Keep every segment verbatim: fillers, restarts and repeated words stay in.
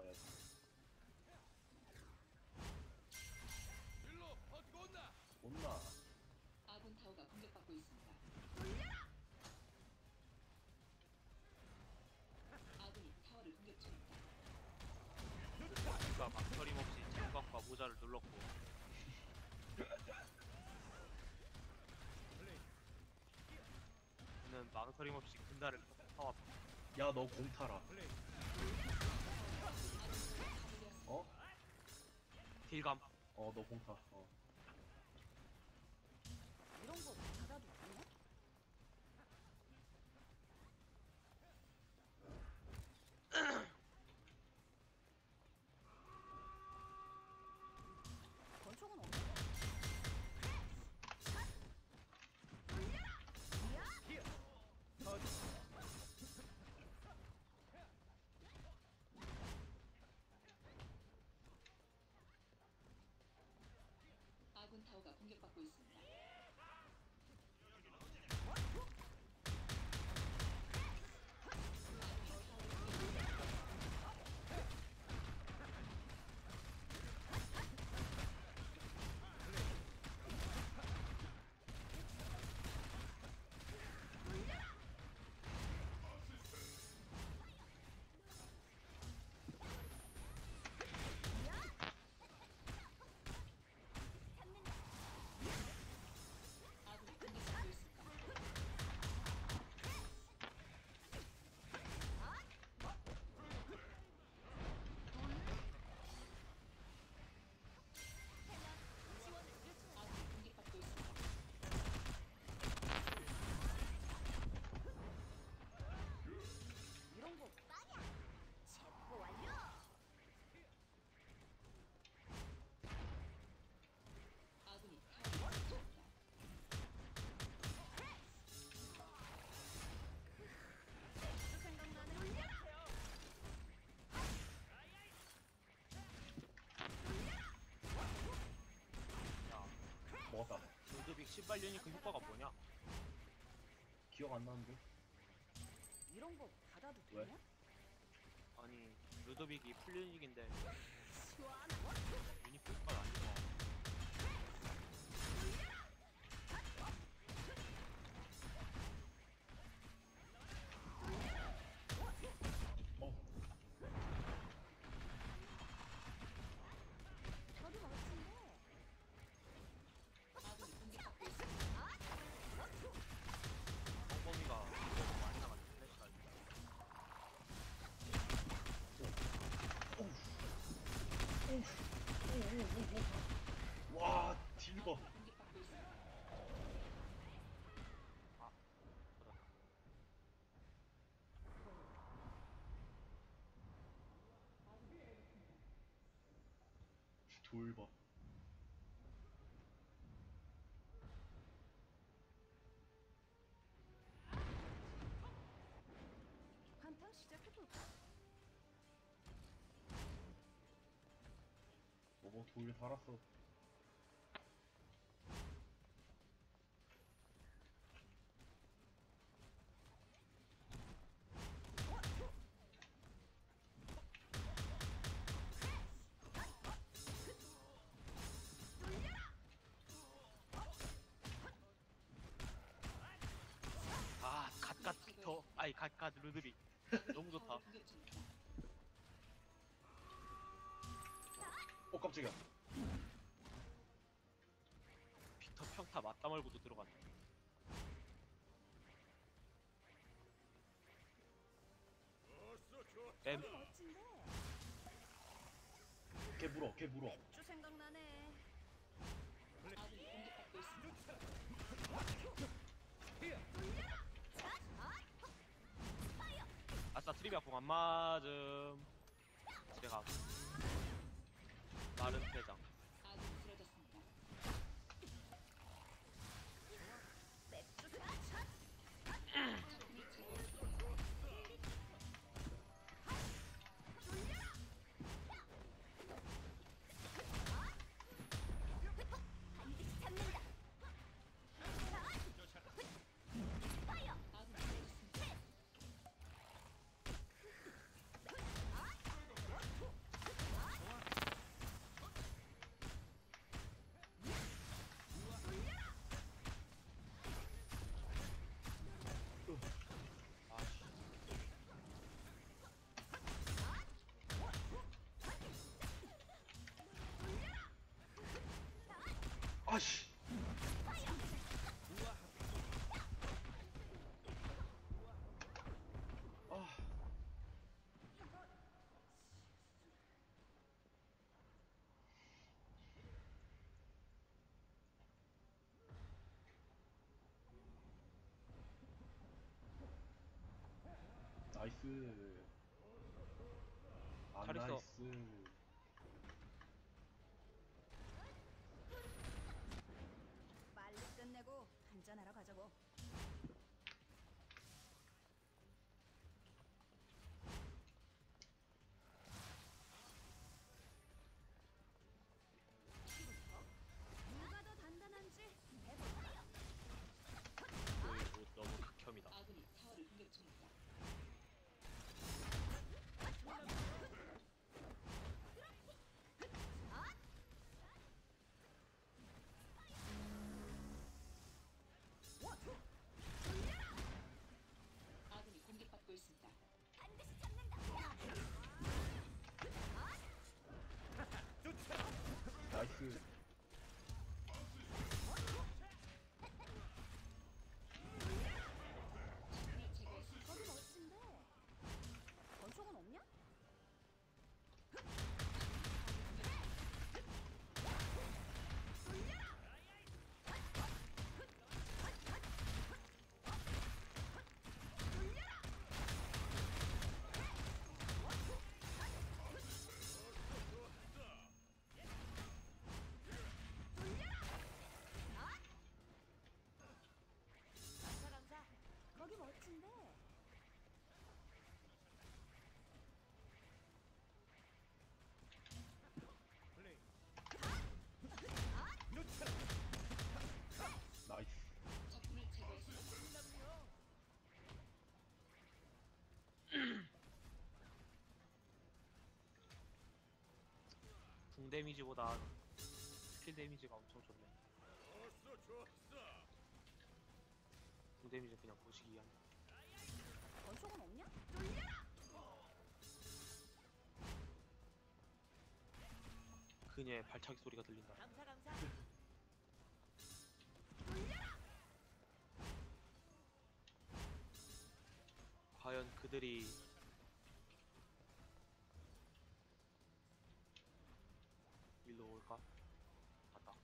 나야지. 일로 버티고 온다. 온나. 아군 타워가 공격받고 있습니다. 아군이 타워를 공격 중입니다. 그러니까 막터림 없이 장갑과 모자를 눌렀고 저는 망설임 없이 근다를 타왔. 야, 너 공 타라. 어? 딜감. 어, 너 공 타. 어. 이런 거 받아도 되나? 권총은 없는 거. 아군 타워가 공격받고 있습니다. 아군이 공격받고 있습니다. 아군이 공격받고 있습니다. 이런 거 빠냐? 체포 완료. 아군이 타워를 공격 중입니다. 또 생각나는 올려라. 야, 먹었다. 루드빅 신발 유니크 효과가 뭐냐? 기억 안 나는데? 이런 거 받아도 왜? 되냐? 아니 루드빅이 풀 유닉인데 시원한 유니크 효과가 안 좋아. 어. 저도 멋진데. 아군이 공격받고 있습니다. 뻥뻥이가 너무 많이 나가지고 플래시가 있다. 와, 딜거. 공격받고 있습니다. 아, 그렇다. 돌봐. 한판 시작해볼까? 뭐, 돌 달았어. 아, 갓갓 빅터. 아니 갓갓 루드빅. 너무 좋다. 타워를 공격 중입니다. 어, 깜짝이야. 빅터 평타 맞다 말고도 들어갔네. 어서 좋아. 뱀. 저도 멋진데. 걔 물어, 걔 물어. 맥주 생각나네. 아군이 공격받고 있습니다. 아싸 트리비아 공 안 맞음. 집에 가. 마른 대장. 아군이 쓰러졌습니다. 맥주 생각. 적군이 제거했습니다. 반드시 잡는다. 파이어. 아군이 쓰러졌습니다. 아씨. 아. 나이스. 아, 잘했어. 나이스. 빨리 끝내고 한잔하러 가자고. 누가 더 단단한지 해볼까요? 오, 너무 극혐이다. 아군이 타워를 공격 중입니다. 아군이 공격받고 있습니다. 반드시 잡는다. 나이스. 적군을 제거했습니다. 거기 멋진데. 권총은 없냐? 감사 감사. 거기 멋진데. 플레이. 나이스. 적군을 제거했습니다. 궁 데미지보다 스킬 데미지가 엄청 좋네. 좋았어, 좋았어. 궁 데미지 그냥 보시기 한. 권총은 없냐? 그녀의 발차기 소리가 들린다. 감사 감사. 과연 그들이 일로 올까? 맞다.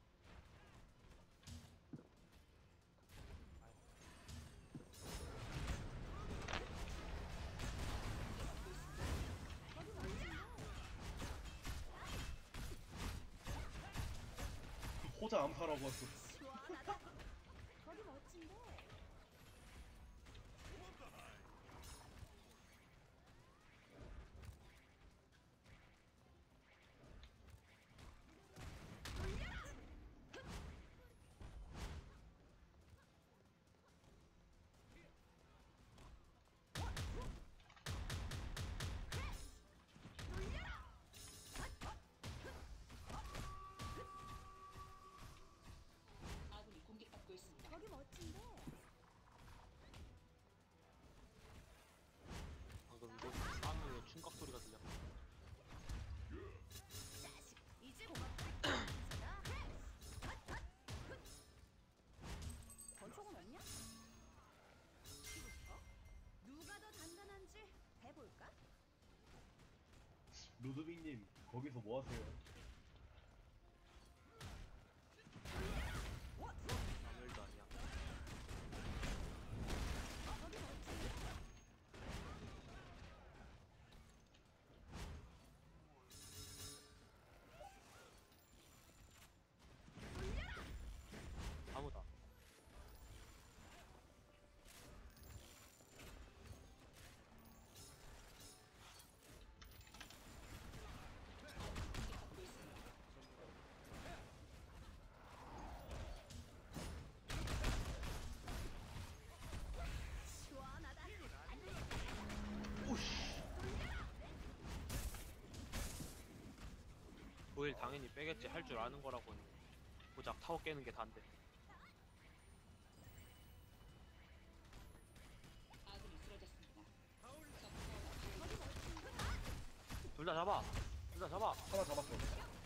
호자 암사라고 했어. 시원하다. 거기 멋진데. 아군이 공격받고 있습니다. 거기 멋진데. 방금 이거 쌍의 충각 소리가 들려. 자식. 이제 고맙다. 권총은 없냐? 어? 누가 더 단단한지 해볼까? 루드빅님, 거기서 뭐 하세요? 아무 일도 아니야. 거기 멋진데. 아무다. 공격받고 있습니다. 시원하다. 보일 당연히 빼겠지. 할 줄 아는 거라고. 고작 타워 깨는 게 단데. 아군이 쓰러졌습니다. 거기 멋진데. 둘 다 잡아. 둘 다 잡아. 하나 잡았어.